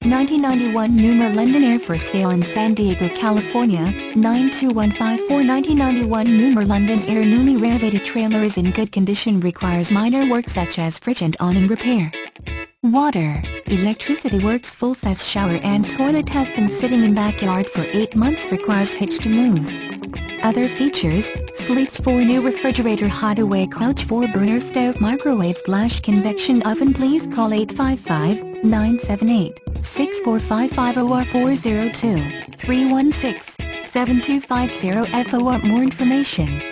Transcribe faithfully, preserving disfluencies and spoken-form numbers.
nineteen ninety-one Numer London Air for sale in San Diego, California, nine two one five four. nineteen ninety-one Numer London Air newly renovated trailer is in good condition, requires minor work such as fridge and awning repair. Water, electricity works, full-size shower and toilet, has been sitting in backyard for eight months, requires hitch to move. Other features: sleeps four, new refrigerator, hideaway couch, four burner stove, microwave slash convection oven. Please call eight five five, nine seven eight, six four five five or four zero two, three one six, seven two five zero F O. Want more information?